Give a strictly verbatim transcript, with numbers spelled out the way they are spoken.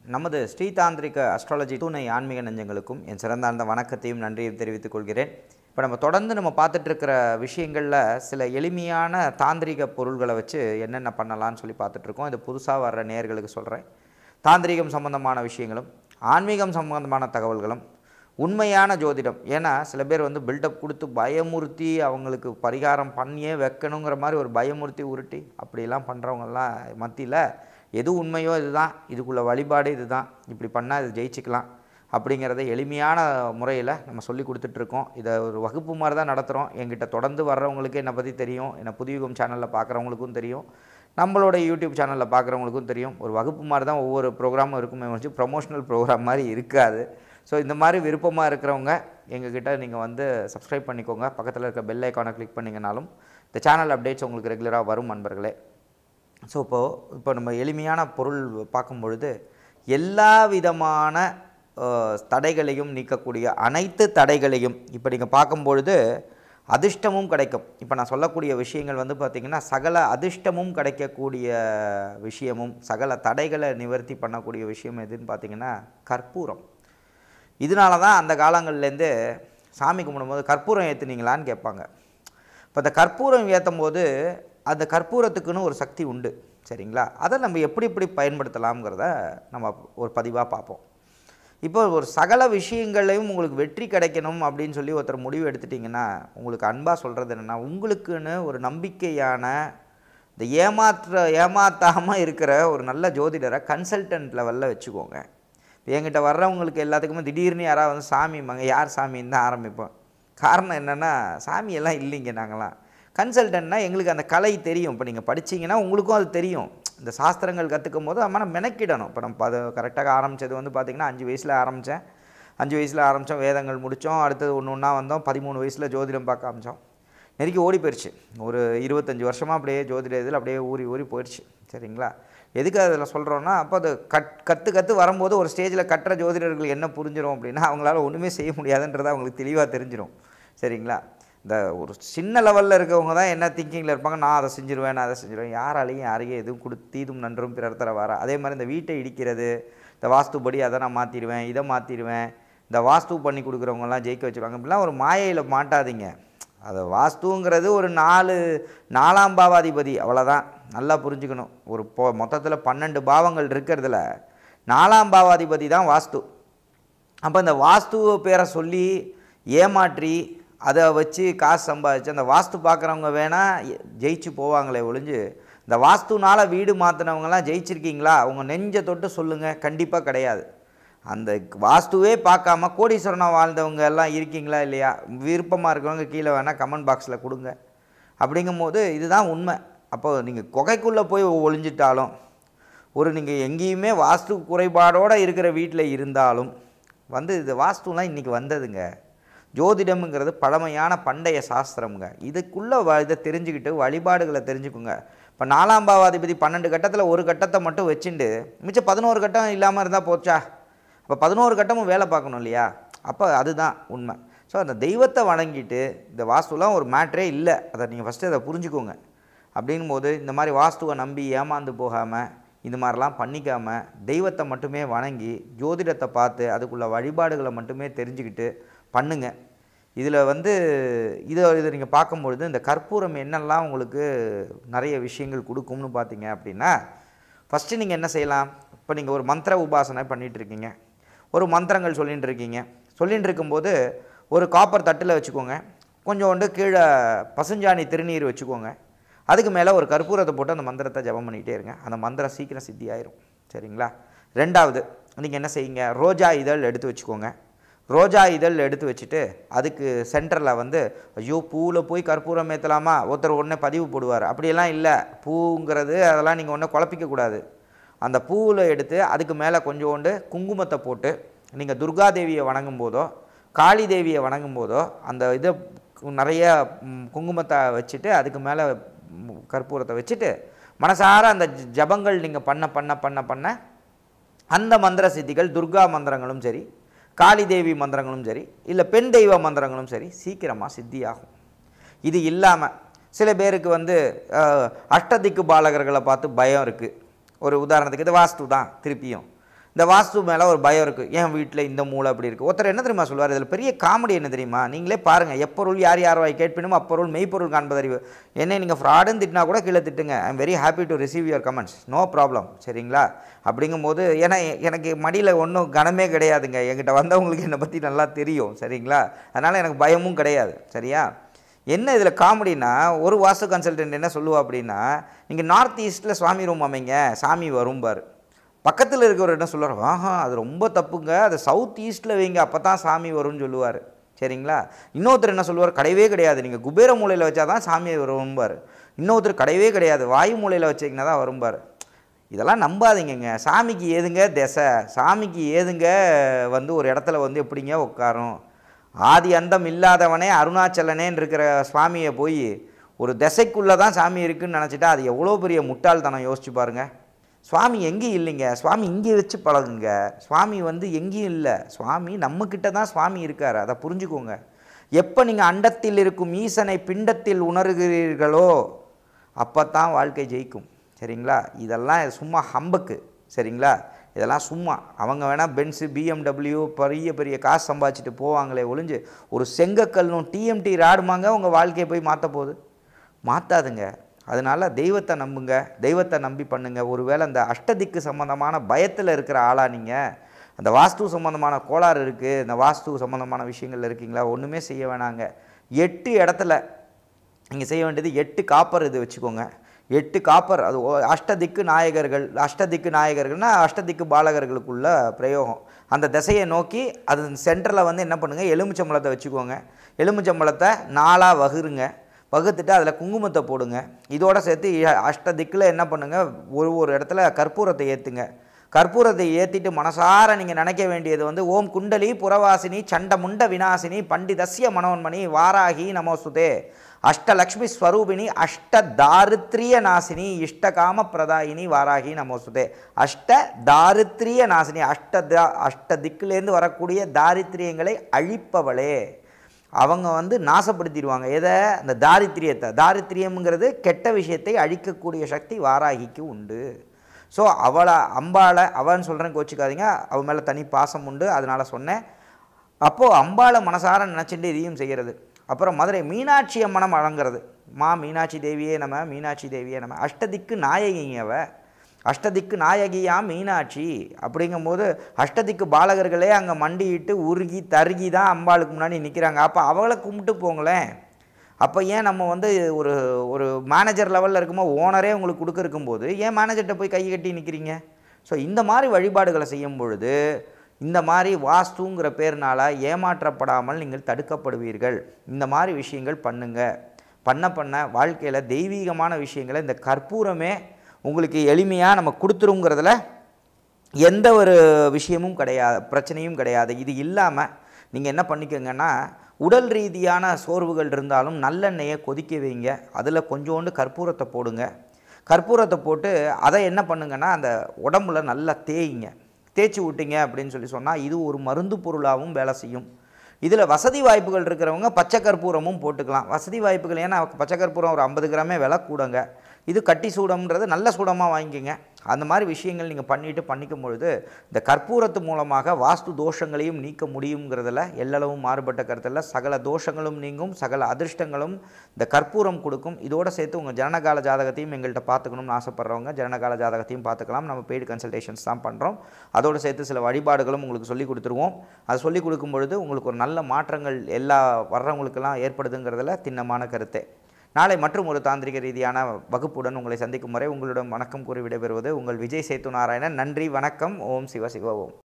நமது ஸ்ரீதாந்திரிக அஸ்ட்ராலஜி துணை ஆன்மீக நெஞ்சங்களுக்கும் என் சிறந்தார்ந்த வணக்கத்தையும் நன்றியும் தெரிவித்துக் கொள்கிறேன். இப்போ நம்ம தொடர்ந்து நம்ம பார்த்துட்டு இருக்கிற விஷயங்களில் சில எளிமையான தாந்திரிக பொருள்களை வச்சு என்னென்ன பண்ணலான்னு சொல்லி பார்த்துட்ருக்கோம். இது புதுசாக வர்ற நேயர்களுக்கு சொல்கிறேன். தாந்திரிகம் சம்பந்தமான விஷயங்களும் ஆன்மீகம் சம்பந்தமான தகவல்களும் உண்மையான ஜோதிடம். ஏன்னா சில பேர் வந்து பில்டப் கொடுத்து பயமுறுத்தி அவங்களுக்கு பரிகாரம் பண்ணியே வைக்கணுங்கிற மாதிரி ஒரு பயமுறுத்தி உருட்டி அப்படிலாம் பண்ணுறவங்கெல்லாம் மத்தியில் எது உண்மையோ இதுதான், இதுக்குள்ள வழிபாடு இதுதான், இப்படி பண்ணால் இது ஜெயிச்சிக்கலாம் அப்படிங்கிறத எளிமையான முறையில் நம்ம சொல்லி கொடுத்துட்ருக்கோம். இதை ஒரு வகுப்பு மாதிரி தான் நடத்துகிறோம். எங்கிட்ட தொடர்ந்து வர்றவங்களுக்கு என்னை பற்றி தெரியும், என்னை புதியுகம் சேனலில் பார்க்குறவங்களுக்கும் தெரியும், நம்மளோட யூடியூப் சேனலில் பார்க்குறவங்களுக்கும் தெரியும். ஒரு வகுப்பு மாதிரி தான் ஒவ்வொரு ப்ரோக்ராமும் இருக்குமே வச்சு ப்ரொமோஷனல் ப்ரோக்ராம் மாதிரி இருக்காது. ஸோ இந்த மாதிரி விருப்பமாக இருக்கிறவங்க எங்ககிட்ட நீங்கள் வந்து சப்ஸ்கிரைப் பண்ணிக்கோங்க. பக்கத்தில் இருக்க பெல் ஐக்கானை கிளிக் பண்ணிங்கனாலும் இந்த சேனல் அப்டேட்ஸ் உங்களுக்கு ரெகுலராக வரும் நண்பர்களே. ஸோ இப்போது இப்போ நம்ம எளிமையான பொருள் பார்க்கும் பொழுது எல்லா விதமான தடைகளையும் நீக்கக்கூடிய அனைத்து தடைகளையும் இப்போ நீங்கள் பார்க்கும்பொழுது அதிர்ஷ்டமும் கிடைக்கும். இப்போ நான் சொல்லக்கூடிய விஷயங்கள் வந்து பார்த்திங்கன்னா சகல அதிர்ஷ்டமும் கிடைக்கக்கூடிய விஷயமும் சகல தடைகளை நிவர்த்தி பண்ணக்கூடிய விஷயம் எதுன்னு பார்த்திங்கன்னா கற்பூரம். இதனால தான் அந்த காலங்கள்லேருந்து சாமி கும்பிடும்போது கற்பூரம் ஏற்றுனீங்களான்னு கேட்பாங்க. இப்போ அந்த கற்பூரம் ஏற்றும் போது அந்த கற்பூரத்துக்குன்னு ஒரு சக்தி உண்டு, சரிங்களா? அதை நம்ம எப்படி எப்படி பயன்படுத்தலாம்ங்கிறத நம்ம ஒரு பதிவாக பார்ப்போம். இப்போ ஒரு சகல விஷயங்களையும் உங்களுக்கு வெற்றி கிடைக்கணும் அப்படின்னு சொல்லி ஒருத்தர் முடிவு எடுத்துட்டிங்கன்னா உங்களுக்கு அன்பாக சொல்கிறது என்னென்னா, உங்களுக்குன்னு ஒரு நம்பிக்கையான இந்த ஏமாற்ற ஏமாற்றாமல் இருக்கிற ஒரு நல்ல ஜோதிடரை கன்சல்டன்ட் லெவலில் வச்சுக்கோங்க. என்கிட்ட வர்றவங்களுக்கு எல்லாத்துக்குமே திடீர்னு யாராவது வந்து சாமி மங்க யார் சாமின்னு தான் ஆரம்பிப்போம். காரணம் என்னென்னா, சாமியெல்லாம் இல்லைங்க, நாங்களாம் கன்சல்டன்ட்னா எங்களுக்கு அந்த கலை தெரியும். இப்போ நீங்கள் படிச்சிங்கன்னா உங்களுக்கும் அது தெரியும். இந்த சாஸ்திரங்கள் கற்றுக்கும் போது நம்ம மெனக்கிடணும். இப்போ நம்ம அது கரெக்டாக ஆரம்பித்தது வந்து பார்த்திங்கன்னா அஞ்சு வயசில் ஆரம்பித்தேன். அஞ்சு வயசில் ஆரம்பித்தோம், வேதங்கள் முடித்தோம். அடுத்தது ஒன்று ஒன்றா வந்தோம். பதிமூணு வயசில் ஜோதிடம் பார்க்க ஆரம்பித்தோம். நெருக்கி ஓடி போயிடுச்சு. ஒரு இருபத்தஞ்சி வருஷமாக அப்படியே ஜோதிட இதில் அப்படியே ஊறி ஊறி போயிடுச்சு, சரிங்களா? எதுக்கு அதில் சொல்கிறோன்னா, அப்போ அது கட் கற்று கற்று வரும்போது ஒரு ஸ்டேஜில் கட்டுற ஜோதிடர்கள் என்ன புரிஞ்சிடும் அப்படின்னா, அவங்களால ஒன்றுமே செய்ய முடியாதுன்றது அவங்களுக்கு தெளிவாக தெரிஞ்சிடும், சரிங்களா? இந்த ஒரு சின்ன லெவலில் இருக்கவங்க தான் என்ன திங்கிங்கில் இருப்பாங்க, நான் அதை செஞ்சுருவேன், நான் அதை செஞ்சுருவேன். யாராலையும் யாரையும் எதுவும் கொடு தீதும் நன்றும் பிறர் தர வர. அதே மாதிரி இந்த வீட்டை இடிக்கிறது, இந்த வாஸ்துபடி அதை நான் மாற்றிடுவேன், இதை மாற்றிடுவேன், இந்த வாஸ்து பண்ணி கொடுக்குறவங்கலாம் ஜெயிக்க வச்சுருவாங்க. இப்படிலாம் ஒரு மாயையில் மாட்டாதீங்க. அது வாஸ்துங்கிறது ஒரு நாலு நாலாம் பாவாதிபதி, அவ்வளோதான். நல்லா புரிஞ்சுக்கணும். ஒரு பொ மொத்தத்தில் பன்னெண்டு பாவங்கள் இருக்கிறதுல நாலாம் பாவாதிபதி தான் வாஸ்து. அப்போ இந்த வாஸ்து பேரை சொல்லி ஏமாற்றி அதை வச்சு காசு சம்பாதிச்சு அந்த வாஸ்து பார்க்குறவங்க வேணால் ஜெயிச்சு போவாங்களே ஒழிஞ்சு, இந்த வாஸ்துனால் வீடு மாற்றினவங்கலாம் ஜெயிச்சிருக்கீங்களா? அவங்க நெஞ்சை தொட்டு சொல்லுங்கள். கண்டிப்பாக கிடையாது. அந்த வாஸ்துவே பார்க்காம கோடீஸ்வரனாக வாழ்ந்தவங்க எல்லாம் இருக்கீங்களா இல்லையா? விருப்பமாக இருக்கிறவங்க கீழே வேணால் கமெண்ட் பாக்ஸில் கொடுங்க. அப்படிங்கும் போது இதுதான் உண்மை. அப்போ நீங்கள் குகைக்குள்ளே போய் ஒளிஞ்சிட்டாலும், ஒரு நீங்கள் எங்கேயுமே வாஸ்து குறைபாடோடு இருக்கிற வீட்டில் இருந்தாலும் வந்து இது வாஸ்துலாம் இன்றைக்கி வந்ததுங்க. ஜோதிடம்ங்கிறது பழமையான பண்டைய சாஸ்திரம்ங்க. இதுக்குள்ளே வ இதை தெரிஞ்சுக்கிட்டு வழிபாடுகளை தெரிஞ்சுக்குங்க. இப்போ நாலாம் பாவாதிபதி பன்னெண்டு கட்டத்தில் ஒரு கட்டத்தை மட்டும் வச்சுட்டு மிச்சம் பதினோரு கட்டம் இல்லாமல் இருந்தால் போச்சா? அப்போ பதினோரு கட்டமும் வேலை பார்க்கணும் இல்லையா? அப்போ அதுதான் உண்மை. ஸோ அந்த தெய்வத்தை வணங்கிட்டு இந்த வாஸ்துலாம் ஒரு மேட்ரே இல்லை, அதை நீங்கள் ஃபஸ்ட்டு அதை புரிஞ்சுக்கோங்க. அப்படிங்கும் போது இந்த மாதிரி வாஸ்துவை நம்பி ஏமாந்து போகாமல் இது மாதிரிலாம் பண்ணிக்காமல் தெய்வத்தை மட்டுமே வணங்கி ஜோதிடத்தை பார்த்து அதுக்குள்ள வழிபாடுகளை மட்டுமே தெரிஞ்சுக்கிட்டு பண்ணுங்க. இதில் வந்து இதை இதை நீங்கள் பார்க்கும்பொழுது இந்த கற்பூரம் என்னெல்லாம் உங்களுக்கு நிறைய விஷயங்கள் கொடுக்கும்னு பார்த்தீங்க அப்படின்னா, ஃபஸ்ட்டு நீங்கள் என்ன செய்யலாம்? இப்போ நீங்கள் ஒரு மந்திர உபாசனை பண்ணிகிட்டு இருக்கீங்க, ஒரு மந்திரங்கள் சொல்லிகிட்டு இருக்கீங்க. சொல்லிகிட்டு இருக்கும்போது ஒரு காப்பர் தட்டில் வச்சுக்கோங்க, கொஞ்சோண்டு கீழே பசுஞ்சாணி திருநீர் வச்சுக்கோங்க. அதுக்கு மேலே ஒரு கற்பூரத்தை போட்டு அந்த மந்திரத்தை ஜபம் பண்ணிகிட்டே இருங்க. அந்த மந்திரம் சீக்கிரம் சித்தி ஆயிரும், சரிங்களா? ரெண்டாவது நீங்கள் என்ன செய்யுங்க, ரோஜா இதழ் எடுத்து வச்சுக்கோங்க. ரோஜா இதழ் எடுத்து வச்சுட்டு அதுக்கு சென்டரில் வந்து ஐயோ பூவில் போய் கற்பூரம் ஏற்றலாமா? ஒருத்தர் உடனே பதிவு போடுவார். அப்படியெல்லாம் இல்லை. பூங்கிறது அதெல்லாம் நீங்கள் ஒன்றும் குழப்பிக்கக்கூடாது. அந்த பூவில் எடுத்து அதுக்கு மேலே கொஞ்சோண்டு குங்குமத்தை போட்டு நீங்கள் துர்காதேவியை வணங்கும் போதோ காளி தேவியை வணங்கும் போதோ அந்த இதை நிறைய குங்குமத்தை வச்சுட்டு அதுக்கு மேலே கற்பூரத்தை வச்சுட்டு மனசார அந்த ஜபங்கள் நீங்கள் பண்ண பண்ண பண்ண பண்ண அந்த மந்திர சித்திகள் துர்கா மந்திரங்களும் சரி, காளி தேவி மந்திரங்களும் சரி, இல்லை பெண் தெய்வ மந்திரங்களும் சரி சீக்கிரமாக சித்தியாகும். இது இல்லாமல் சில பேருக்கு வந்து அஷ்டதிக்கு பாலகர்களை பார்த்து பயம் இருக்குது. ஒரு உதாரணத்துக்கு இது வாஸ்து தான். திருப்பியும் இந்த வாஸ்து மேலே ஒரு பயம் இருக்குது, என் வீட்டில் இந்த மூளை அப்படி இருக்குது. ஒருத்தர் என்ன தெரியுமா சொல்லுவார், இதில் பெரிய காமெடி என்ன தெரியுமா, நீங்களே பாருங்கள், எப்பொருள் யார் யார் வாய் கேட்பினும் அப்பொருள் மெய்ப்பொருள் காண்பதறிவு. என்னை நீங்கள் ஃப்ராடுன்னு திட்டினா கூட கீழே திட்டுங்க, I am very happy to receive your comments, no problem, சரிங்களா. அப்படிங்கும்போது ஏன்னா எனக்கு மடியில் ஒன்றும் கனமே கிடையாதுங்க, என்கிட்ட வந்தவங்களுக்கு என்னை பற்றி நல்லா தெரியும், சரிங்களா. அதனால் எனக்கு பயமும் கிடையாது, சரியா. என்ன இதில் காமெடினா, ஒரு வாஸ்து கன்சல்டன்ட் என்ன சொல்லுவா அப்படின்னா, நீங்கள் நார்த் ஈஸ்ட்டில் சுவாமி ரூம் அமைங்க, சாமி வரும்பார். பக்கத்தில் இருக்கிறவர் என்ன சொல்லுவார், ஆஹா அது ரொம்ப தப்புங்க, அது சவுத் ஈஸ்ட்டில் வைங்க, அப்போ தான் சாமி வரும்னு சொல்லுவார், சரிங்களா. இன்னொருத்தர் என்ன சொல்லுவார், கிடையவே கிடையாது, நீங்கள் குபேர மூலையில் வச்சா தான் சாமி வரும்பார். இன்னொருத்தர் கிடையவே கிடையாது, வாயு மூலையில் வச்சிங்கன்னா தான் வரும்பார். இதெல்லாம் நம்பாதீங்கங்க. சாமிக்கு ஏதுங்க திசை, சாமிக்கு ஏதுங்க வந்து ஒரு இடத்துல வந்து எப்படிங்க உட்காரும். ஆதி அந்தம் இல்லாதவனே அருணாச்சலனேன்னு இருக்கிற சுவாமியை போய் ஒரு திசைக்குள்ளே தான் சாமி இருக்குதுன்னு நினச்சிட்டா அது எவ்வளோ பெரிய முட்டாள்தனம், யோசிச்சு பாருங்கள். சுவாமி எங்கேயும் இல்லைங்க, சுவாமி இங்கே வச்சு பழகுங்க. சுவாமி வந்து எங்கேயும் இல்லை, சுவாமி நம்மக்கிட்ட தான் சுவாமி இருக்கார், அதை புரிஞ்சுக்கோங்க. எப்போ நீங்கள் அண்டத்தில் இருக்கும் ஈசனை பிண்டத்தில் உணர்கிறீர்களோ அப்போ தான் வாழ்க்கை ஜெயிக்கும், சரிங்களா. இதெல்லாம் சும்மா ஹம்பக்கு, சரிங்களா. இதெல்லாம் சும்மா அவங்க வேணால் பென்ஸு பிஎம்டபிள்யூ பெரிய பெரிய காசு சம்பாதிச்சுட்டு போவாங்களே ஒழிஞ்சு ஒரு செங்கக்கல்லும் டிஎம்டி ராடுமாங்க உங்கள் வாழ்க்கையை போய் மாற்ற போகுது, மாற்றாதுங்க. அதனால் தெய்வத்தை நம்புங்க, தெய்வத்தை நம்பி பண்ணுங்கள். ஒருவேளை அந்த அஷ்டதிக்கு சம்மந்தமான பயத்தில் இருக்கிற ஆளாக நீங்கள், அந்த வாஸ்து சம்மந்தமான கோளாறு இருக்குது, இந்த வாஸ்து சம்மந்தமான விஷயங்கள் இருக்கீங்களா, ஒன்றுமே செய்ய வேணாங்க. எட்டு இடத்துல நீங்கள் செய்ய வேண்டியது எட்டு காப்பர் இது வச்சுக்கோங்க. எட்டு காப்பர், அது அஷ்டதிக்கு நாயகர்கள், அஷ்டதிக்கு நாயகர்கள்னால் அஷ்டதிக்கு பாலகர்களுக்குள்ள பிரயோகம். அந்த திசையை நோக்கி அது சென்டரில் வந்து என்ன பண்ணுங்கள், எலுமிச்சம்பழத்தை வச்சுக்கோங்க. எலுமிச்சம்பழத்தை நாலாக வகுருங்க, வகுத்துட்டு அதில் குங்குமத்தை போடுங்க. இதோடு சேர்த்து அஷ்டதிக்கில் என்ன பண்ணுங்கள், ஒரு ஒரு இடத்துல கற்பூரத்தை ஏற்றுங்க. கற்பூரத்தை ஏற்றிட்டு மனசார நீங்கள் நினைக்க வேண்டியது வந்து ஓம் குண்டலி புறவாசினி சண்டமுண்ட விநாசினி பண்டிதஸ்ய மனோன்மணி வாராகி நமோஸ்துதே அஷ்டலக்ஷ்மி ஸ்வரூபிணி அஷ்ட தாரித்ரிய நாசினி இஷ்டகாம பிரதாயினி வாராகி நமோஸ்துதே. அஷ்ட தாரித்ரிய நாசினி, அஷ்ட தா அஷ்ட திக்கிலேருந்து வரக்கூடிய தாரித்ரியங்களை அழிப்பவளே. அவங்க வந்து நாசப்படுத்திடுவாங்க எதை, அந்த தாரித்திரியத்தை. தாரித்திரியம்ங்கிறது கெட்ட விஷயத்தை அழிக்கக்கூடிய சக்தி வாராகிக்கு உண்டு. ஸோ அவளை அம்பாளை அவன்னு சொல்கிறேன், கோச்சிக்காதீங்க, அவள் மேலே தனி பாசம் உண்டு, அதனால் சொன்னேன். அப்போது அம்பாளை மனசார நினச்சிட்டு இதையும் செய்கிறது. அப்புறம் மதுரை மீனாட்சி அம்மனை வழங்குறது, மா மீனாட்சி தேவியே நம்ம, மீனாட்சி தேவியே நம்ம. அஷ்டதிக்கு நாயகிங்கவ, அஷ்டதிக்கு நாயகியா மீனாட்சி. அப்படிங்கும்போது அஷ்டதிக்கு பாலகர்களே அங்கே மண்டிட்டு உருகி தருகி தான் அம்பாளுக்கு முன்னாடி நிற்கிறாங்க. அப்போ அவளை கும்பிட்டு போங்களேன். அப்போ ஏன் நம்ம வந்து ஒரு ஒரு மேனேஜர் லெவலில் இருக்கும்போது ஓனரே உங்களுக்கு கொடுக்க இருக்கும்போது ஏன் மேனேஜர்கிட்ட போய் கை கட்டி நிற்கிறீங்க? ஸோ இந்த மாதிரி வழிபாடுகளை செய்யும் பொழுது இந்த மாதிரி வாஸ்துங்கிற பேர்னால் ஏமாற்றப்படாமல் நீங்கள் தடுக்கப்படுவீர்கள். இந்த மாதிரி விஷயங்கள் பண்ணுங்கள். பண்ண பண்ண வாழ்க்கையில் தெய்வீகமான விஷயங்களை இந்த கற்பூரமே உங்களுக்கு எளிமையாக நம்ம கொடுத்துருங்கிறதுல எந்த ஒரு விஷயமும் கிடையாது, பிரச்சனையும் கிடையாது. இது இல்லாமல் நீங்கள் என்ன பண்ணிக்கோங்கன்னா, உடல் ரீதியான சோர்வுகள் இருந்தாலும் நல்லெண்ணெயை கொதிக்க வைங்க, அதில் கொஞ்சோண்டு கற்பூரத்தை போடுங்க. கற்பூரத்தை போட்டு அதை என்ன பண்ணுங்கன்னா அந்த உடம்புல நல்லா தேய்ங்க. தேய்ச்சி விட்டிங்க அப்படின்னு சொல்லி சொன்னால் இது ஒரு மருந்து பொருளாகவும் வேலை செய்யும். இதில் வசதி வாய்ப்புகள் இருக்கிறவங்க பச்சை கற்பூரமும் போட்டுக்கலாம். வசதி வாய்ப்புகள், ஏன்னா பச்சை கற்பூரம் ஒரு ஐம்பது கிராமே விலை கூடங்க. இது கட்டி சூடம்ன்றது நல்ல சூடமாக வாங்கிக்கோங்க. அந்த மாதிரி விஷயங்கள் நீங்கள் பண்ணிவிட்டு பண்ணிக்கும் பொழுது இந்த கற்பூரத்து மூலமாக வாஸ்து தோஷங்களையும் நீக்க முடியுங்கிறதுல எல்லளவும் மாறுபட்ட கருத்தில் சகல தோஷங்களும் நீங்கும், சகல அதிர்ஷ்டங்களும் இந்த கற்பூரம் கொடுக்கும். இதோடு சேர்த்து உங்கள் ஜனனகால ஜாதகத்தையும் எங்கள்கிட்ட பார்த்துக்கணும்னு ஆசைப்பட்றவங்க ஜனனகால ஜாதகத்தையும் பார்த்துக்கலாம். நம்ம பெய்டு கன்சல்டேஷன்ஸ் தான் பண்ணுறோம். அதோடு சேர்த்து சில வழிபாடுகளும் உங்களுக்கு சொல்லிக் கொடுத்துருவோம். அதை சொல்லிக் கொடுக்கும் பொழுது உங்களுக்கு ஒரு நல்ல மாற்றங்கள் எல்லா வர்றவங்களுக்கெல்லாம் ஏற்படுதுங்கிறதுல திண்ணமான கருத்தை. நாளை மற்றும் ஒரு தாந்திரிக ரீதியான வகுப்புடன் உங்களை சந்திக்கும் வரை உங்களிடம் வணக்கம் கூறி விடைபெறுவது உங்கள் விஜய் சேத்து நாராயணன். நன்றி, வணக்கம். ஓம் சிவ சிவ ஓம்.